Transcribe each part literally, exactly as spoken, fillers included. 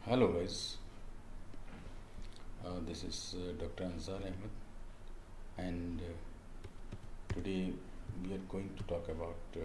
Hello guys, uh, this is uh, Doctor Ansar Ahmed, and uh, today we are going to talk about uh,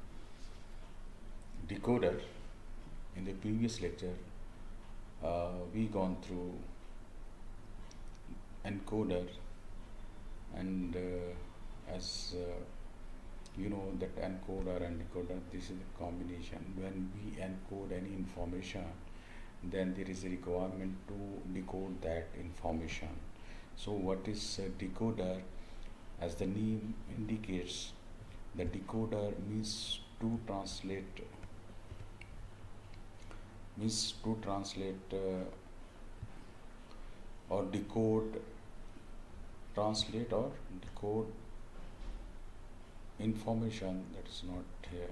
decoder. In the previous lecture, uh, we gone through encoder, and uh, as uh, you know that encoder and decoder, this is a combination. When we encode any information, then there is a requirement to decode that information. So what is a decoder? As the name indicates, the decoder means to translate means to translate uh, or decode, translate or decode information that is not here.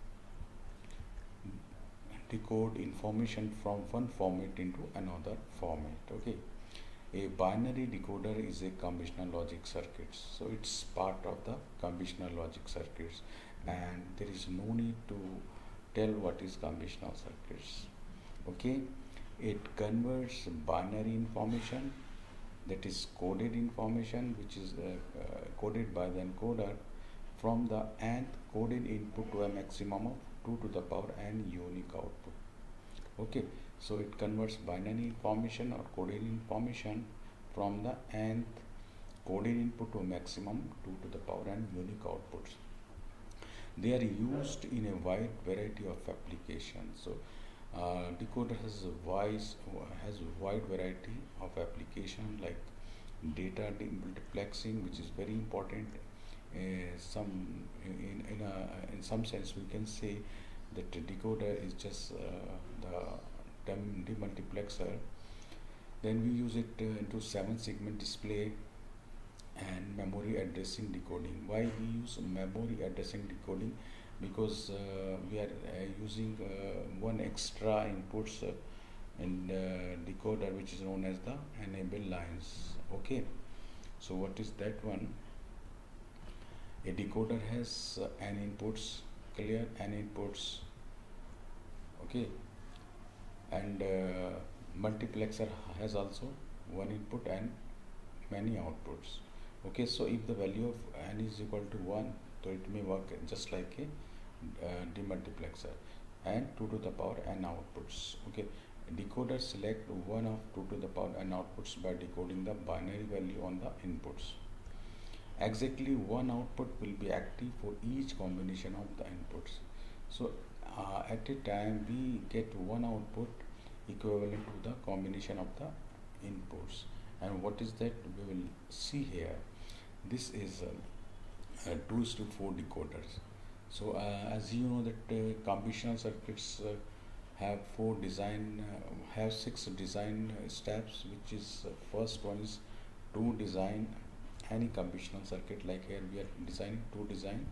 Decode information from one format into another format. Okay. A binary decoder is a conventional logic circuit, so it's part of the conventional logic circuits, and there is no need to tell what is conventional circuits. Okay, it converts binary information, that is coded information, which is uh, uh, coded by the encoder, from the nth coded input to a maximum of two to the power n unique output. Okay, so it converts binary information or coded information from the nth coded input to a maximum two to the power n unique outputs. They are used in a wide variety of applications. So uh, decoder has a wide has a wide variety of application like data multiplexing, which is very important. Uh, some in in, a, in some sense we can say that the decoder is just uh, the demultiplexer. Then we use it uh, into seven segment display and memory addressing decoding. Why we use memory addressing decoding? Because uh, we are uh, using uh, one extra inputs uh, in the decoder, which is known as the enable lines. Okay, so what is that one? A decoder has uh, n inputs, clear n inputs. Okay, and uh, multiplexer has also one input and many outputs. Okay, so if the value of n is equal to one, so it may work just like a uh, demultiplexer, and two to the power n outputs. Okay, decoder select one of two to the power n outputs by decoding the binary value on the inputs. Exactly one output will be active for each combination of the inputs. So uh, at a time we get one output equivalent to the combination of the inputs. And what is that? We will see here. This is uh, a two is to four decoders. So uh, as you know that uh, conventional circuits uh, have four design uh, have six design uh, steps, which is uh, first one is to design any conventional circuit. Like here we are designing to design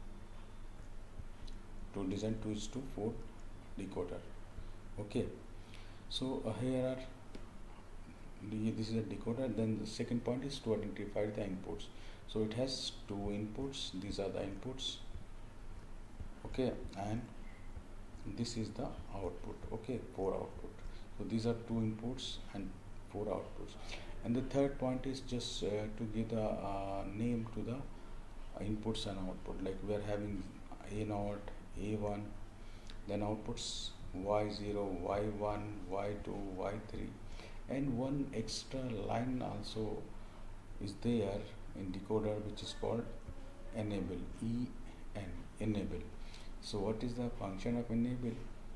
to design two is to four decoder. Okay, so uh, here are the, this is a decoder. Then the second point is to identify the inputs. So it has two inputs, these are the inputs. Okay, and this is the output. Okay, four output. So these are two inputs and four outputs. And the third point is just uh, to give the uh, name to the inputs and output. Like we are having A zero, A one, then outputs Y zero, Y one, Y two, Y three, and one extra line also is there in decoder, which is called enable, E N, enable. So what is the function of enable?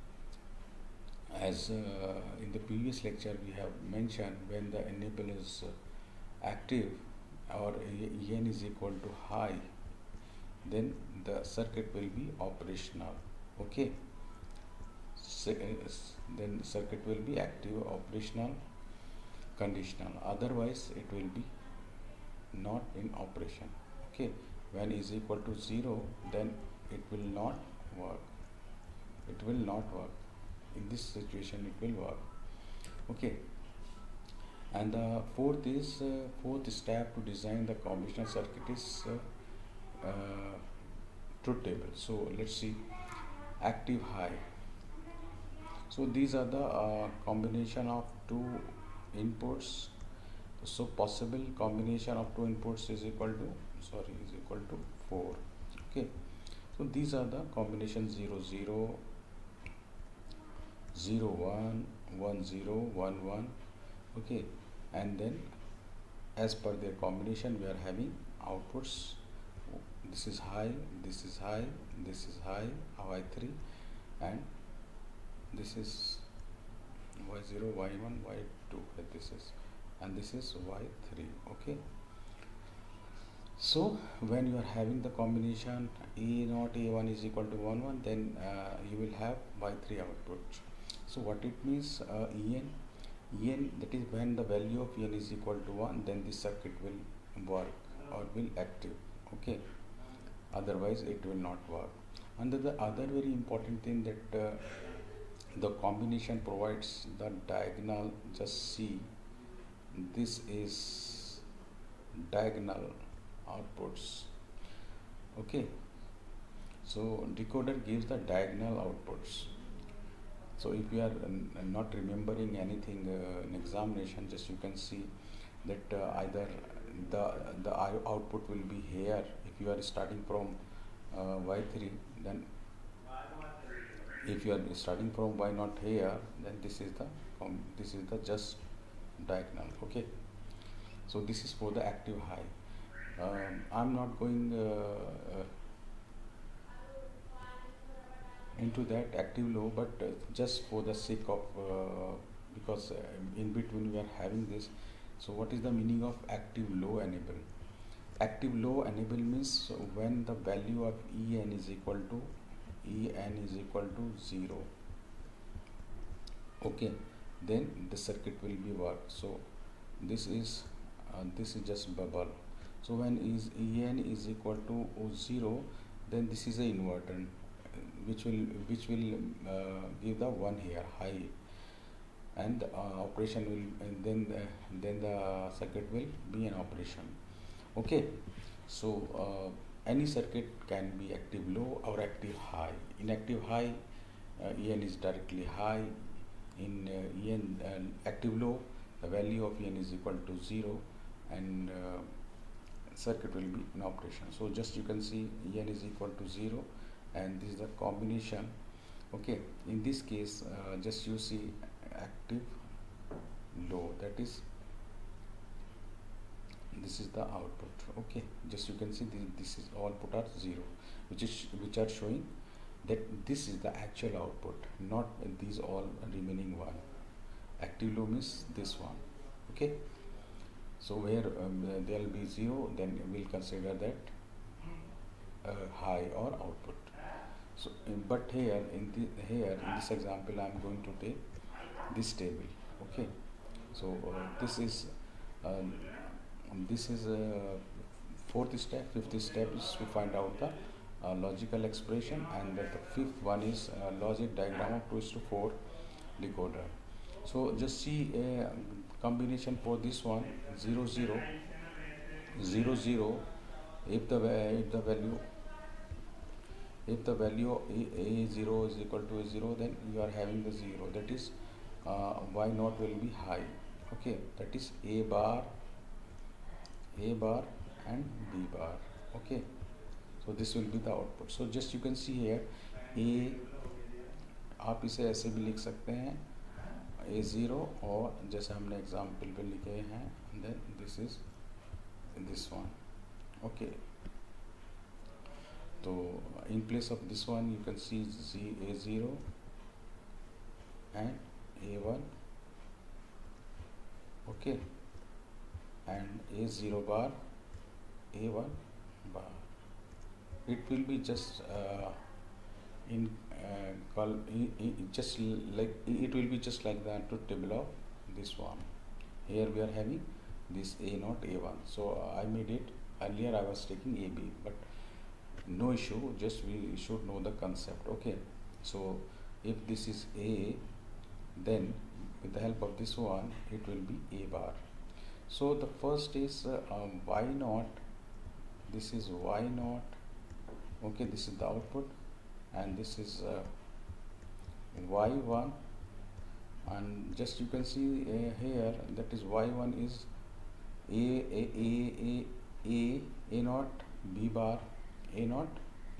As uh, in the previous lecture we have mentioned, when the enable is uh, active or E N is equal to high, then the circuit will be operational. Okay, so, uh, then the circuit will be active, operational, conditional. Otherwise it will be not in operation. Okay, when is equal to zero, then it will not work. It will not work. In this situation it will work. Okay, and the fourth is uh, fourth step to design the combinational circuit is uh, uh, truth table. So let's see, active high. So these are the uh, combination of two inputs. So possible combination of two inputs is equal to, sorry, is equal to four. Okay, so these are the combination zero zero, zero one, one zero, one one. Okay, and then as per their combination we are having outputs. This is high, this is high, this is high, y three, and this is y zero, y one, y two, this is, and this is y three. Okay, so when you are having the combination E naught A one is equal to one one, then uh, you will have y three output. So what it means, uh, En, En, that is when the value of En is equal to one, then this circuit will work or will active. Okay, otherwise it will not work. And the other very important thing that uh, the combination provides the diagonal. Just see, this is diagonal outputs. Okay, so decoder gives the diagonal outputs. So if you are uh, not remembering anything uh, in examination, just you can see that uh, either the the output will be here. If you are starting from uh, y three, then if you are starting from y naught here, then this is the um, this is the just diagonal. Okay, so this is for the active high. um, I'm not going uh, uh, into that active low, but uh, just for the sake of uh, because uh, in between we are having this. So what is the meaning of active low enable? Active low enable means when the value of En is equal to En is equal to zero. Okay, then the circuit will be worked. So this is uh, this is just bubble. So when is En is equal to zero, then this is a inverter which will which will uh, give the one here high, and uh, operation will, and then the, then the circuit will be an operation. Okay, so uh, any circuit can be active low or active high. In active high, uh, En is directly high. In uh, En uh, active low, the value of En is equal to zero, and uh, circuit will be in operation. So just you can see En is equal to zero, and this is the combination. Okay, in this case uh, just you see active low, that is this is the output. Okay, just you can see this, this is all put are zero, which is which are showing that this is the actual output, not these all remaining one. Active low means this one. Okay, so where um, there will be zero, then we'll consider that uh, high or output. So but here in the here in this example I am going to take this table. Okay, so uh, this is um, this is a fourth step. Fifth step is to find out the uh, logical expression, and the fifth one is uh, logic diagram of two is to four decoder. So just see a combination for this one, zero zero, zero zero. If the if the value if the value of a, a zero is equal to a zero, then you are having the zero, that is uh, y naught will be high. Okay, that is a bar, a bar and b bar. Okay, so this will be the output. So just you can see here a, आप इसे ऐसे भी लिख सकते हैं a zero, और जैसे हमने एग्जाम्पल पे लिखे हैं, then this is this one. Okay, so in place of this one you can see Z a zero and a one. Okay, and a zero bar, a one bar. It will be just uh, in uh, call in, in just like it will be just like the truth table of this one. Here we are having this a naught a one. So uh, I made it earlier. I was taking A B, but no issue. Just we should know the concept. Okay, so if this is A, then with the help of this one it will be a bar. So the first is uh, um, y naught. This is y naught. Okay, this is the output, and this is uh, y one and just you can see uh, here, that is y one is a a a a a a naught b bar a naught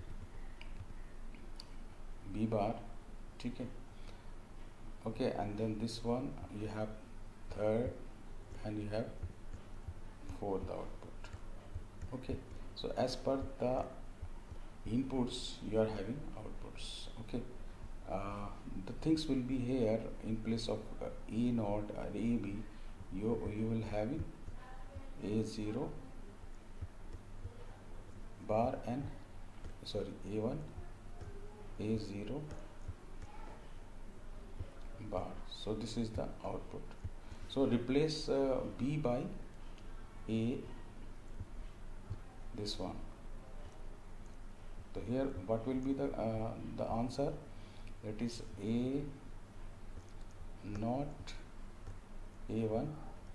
b bar, ठीक है. Okay, and then this one you have third and you have fourth output. Okay, so as per the inputs you are having outputs. Okay, uh, the things will be here in place of uh, a naught or a b, you you will have a zero bar and sorry a one a zero bar. So this is the output. So replace uh, b by a, this one. So here what will be the uh, the answer? That is a naught a one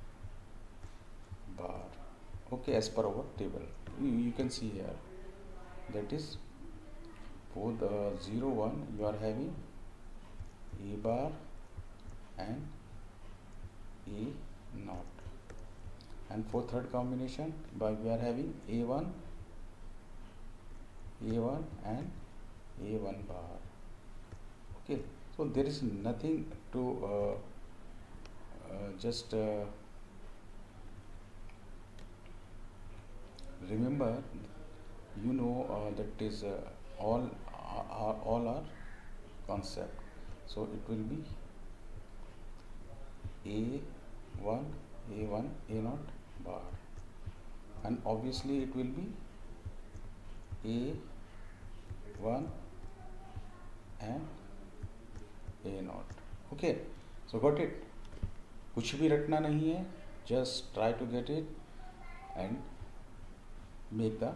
bar. Okay, as per our table you, you can see here, that is for the zero one you are having a bar and a naught, and for third combination by we are having a one a one and a one bar. Okay, so there is nothing to uh, uh, just uh, remember, you know uh, that is uh, all are all are concept. So it will be a one a one a naught bar, and obviously it will be a one and a naught. Okay, so got it. कुछ भी रटना नहीं है, just try to get it and make the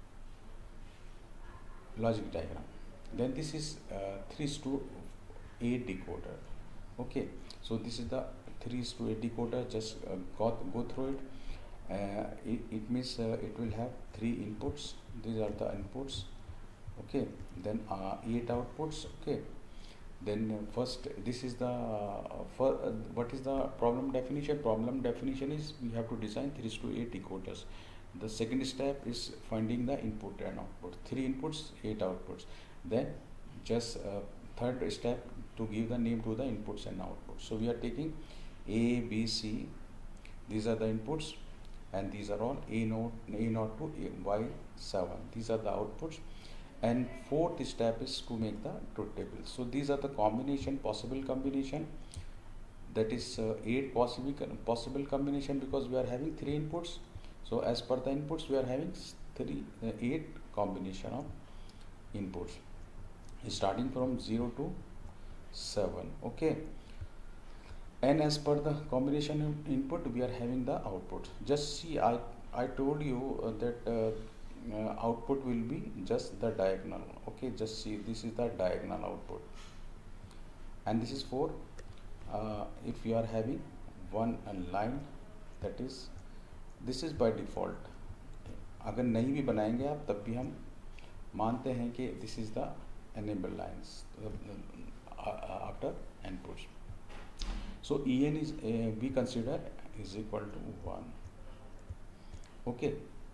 logic diagram. Then this is uh, three is to eight decoder. Okay, so this is the three is to eight decoder. Just uh, go, go through it. Uh, it. It means uh, it will have three inputs. These are the inputs. Okay, then uh, eight outputs. Okay, then uh, first this is the uh, for uh, what is the problem definition? Problem definition is we have to design three is to eight decoders. The second step is finding the input and output. Three inputs, eight outputs. Then just uh, third step to give the name to the inputs and outputs. So we are taking A, B, C. These are the inputs, and these are all A naught, A naught to Y seven. These are the outputs. And fourth step is to make the truth table. So these are the combination, possible combination. That is uh, eight possible possible combination, because we are having three inputs. So as per the inputs, we are having three, uh, eight combination of inputs, starting from zero to seven. Okay, and as per the combination input, we are having the output. Just see, I I told you uh, that uh, uh, output will be just the diagonal. Okay, just see, this is the diagonal output, and this is for uh, if you are having one line, that is this is by default. अगर नहीं भी बनाएंगे आप, तब भी हम मानते हैं कि this is the enable lines after inputs. So E N is we consider is equal to one. Okay,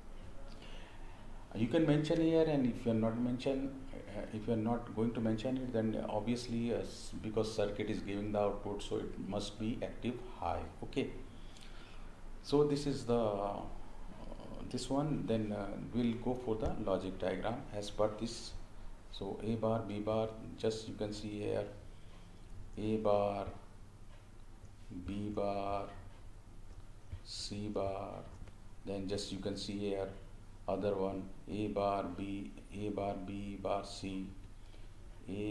you can mention here, and if you are not mention uh, if you are not going to mention it, then obviously uh, because circuit is giving the output, so it must be active high. Okay, so this is the uh, this one. Then uh, we'll go for the logic diagram as per this. So A bar, B bar, just you can see here A bar, B bar, C bar. Then just you can see here other one A bar, B, A bar, B bar, C, A,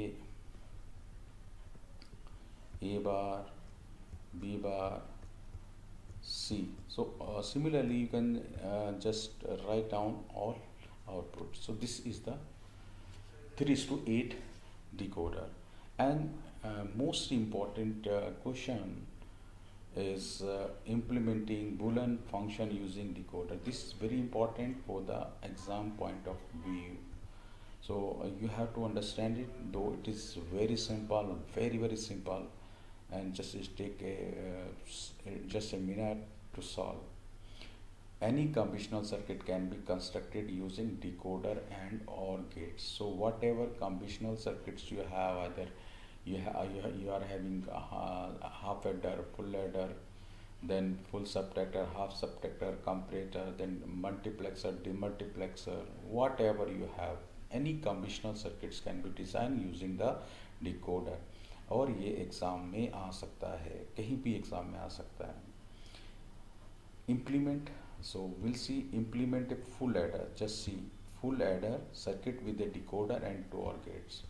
A bar, B bar, C. So uh, similarly you can uh, just uh, write down all outputs. So this is the three is to eight decoder. And uh, most important uh, question is uh, implementing Boolean function using decoder. This is very important for the exam point of view. So uh, you have to understand it, though it is very simple, very very simple. and just take a uh, just a minute to solve. Any conventional circuit can be constructed using decoder and OR gates. So whatever conventional circuits you have, either you, ha you are having a half adder, full adder, then full subtractor, half subtractor, comparator, then multiplexer, demultiplexer, whatever you have, any conventional circuits can be designed using the decoder. और ये exam में आ सकता है, कहीं भी exam में आ सकता है. Implement, so we'll see implement a full adder. Just see full adder circuit with a decoder and two OR gates.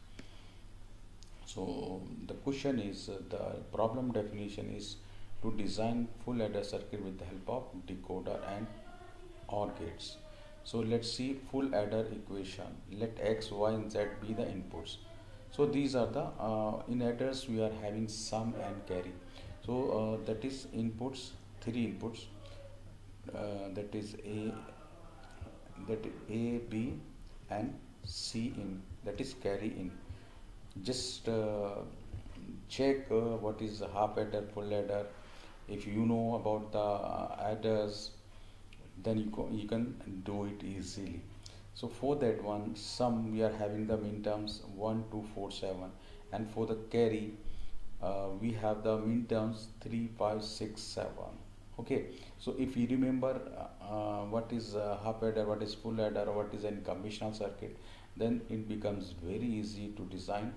So the question is, uh, the problem definition is to design full adder circuit with the help of decoder and OR gates. So let's see full adder equation. Let x, y and z be the inputs. So these are the uh, in adders we are having sum and carry. So uh, that is inputs, three inputs, uh, that is a that a, b and c in, that is carry in. Just uh, check uh, what is half adder, full adder. If you know about the uh, adders, then you, co you can do it easily. So for that one, sum we are having the min terms one, two, four, seven, and for the carry uh, we have the min terms three, five, six, seven. Okay, so if you remember uh, what is uh, half adder, what is full adder, what is a conventional circuit, then it becomes very easy to design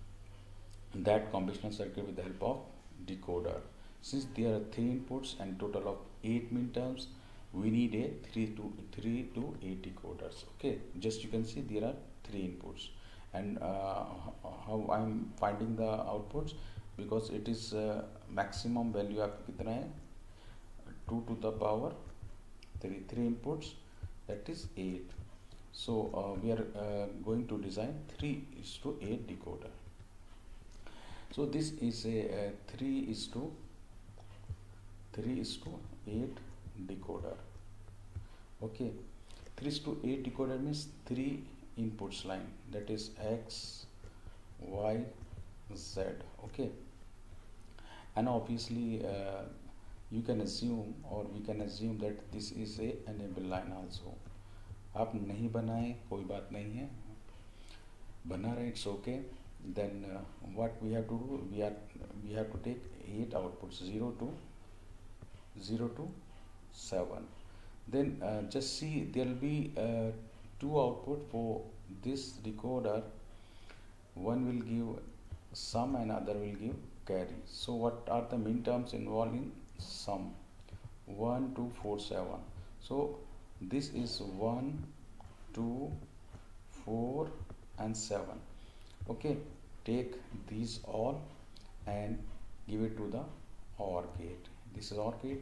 that conventional circuit with the help of decoder. Since there are three inputs and total of eight min terms, we need a three to three to eight decoders. Okay, just you can see there are three inputs, and uh, how I'm finding the outputs, because it is uh, maximum value of कितना है, two to the power three, three inputs, that is eight. So uh, we are uh, going to design three is to eight decoder. So this is a, a three is to three is to eight decoder. Okay, three is to eight decoder means three inputs line, that is x, y, z. Okay, and obviously uh, you can assume, or we can assume that this is a enable line also. आप नहीं बनाए कोई बात नहीं है, बना रहे, it's okay. Then uh, what we have to do, we are we have to take eight outputs, zero to zero to seven. Then uh, just see there will be uh, two output for this decoder. One will give sum and other will give carry. So what are the min terms involved in sum? one, two, four, seven. So this is one, two, four and seven. Okay, take these all and give it to the OR gate. This is OR gate.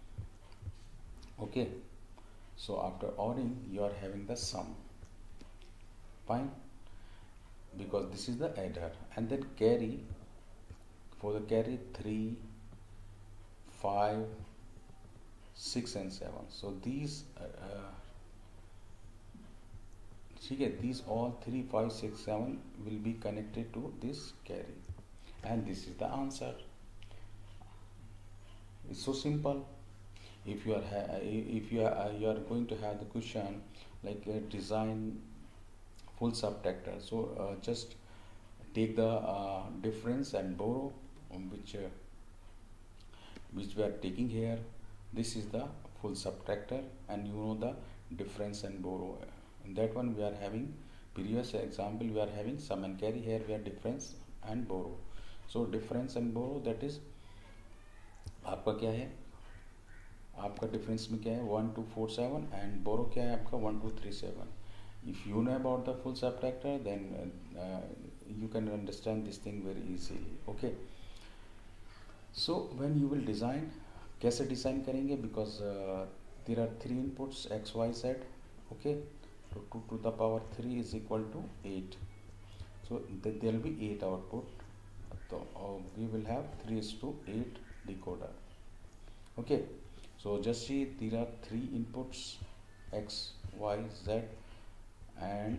Okay, so after ORing you are having the sum. Fine, because this is the adder. And then carry, for the carry three, five, six and seven. So these uh, these all three, five, six, seven will be connected to this carry, and this is the answer. It's so simple. If you are if you are you are going to have the question like uh, design full subtractor, so uh, just take the uh, difference and borrow, um, which uh, which we are taking here. This is the full subtractor, and you know the difference and borrow. In that one we are having previous example, we are having sum and carry. Here we are difference and borrow. So difference and borrow, that is आपका क्या है, आपका difference में क्या है one two four seven, and borrow क्या है आपका one two three seven. If you know about the full subtractor, then uh, you can understand this thing very easily. Okay, so when you will design, कैसे design करेंगे, because uh, there are three inputs x, y, z. Okay, so two to the power three is equal to eight. So th there will be eight output. So uh, we will have three is to eight decoder. Okay, so just see there are three inputs x, y, z, and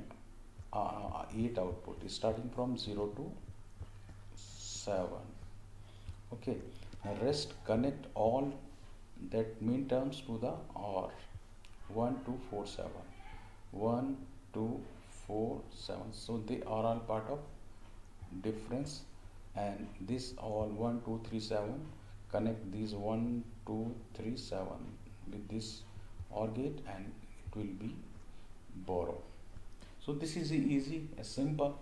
uh, eight output is starting from zero to seven. Okay, now rest connect all that mean terms to the or. one two four seven, one two four seven, so they are all part of difference, and this all one two three seven connect these one two three seven with this or gate, and it will be borrow. So this is easy, a simple.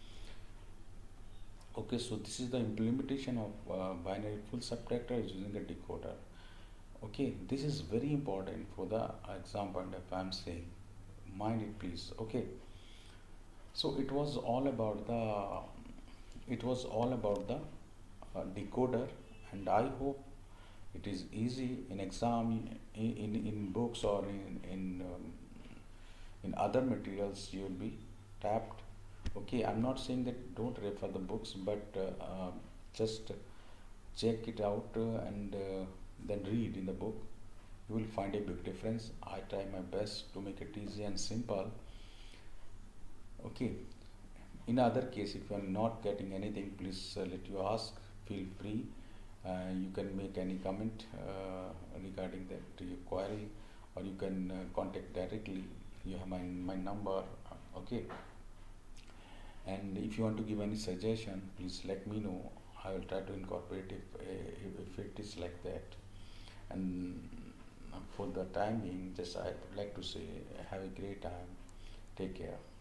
Okay, so this is the implementation of uh, binary full subtractor using a decoder. Okay, this is very important for the example, and if I'm saying, mind it please. Okay, so it was all about the it was all about the uh, decoder, and I hope it is easy in exam, in in, in books, or in in um, in other materials you will be tapped. Okay, I'm not saying that don't refer the books, but uh, uh, just check it out, uh, and uh, then read in the book. You will find a big difference. I try my best to make it easy and simple. Okay, in other case, if you are not getting anything, please uh, let you ask, feel free. Uh, you can make any comment uh, regarding that your query, or you can uh, contact directly. You have my, my number. Okay, and if you want to give any suggestion, please let me know. I will try to incorporate if, if, if it is like that. And for the time being, just I would like to say, have a great time. Take care.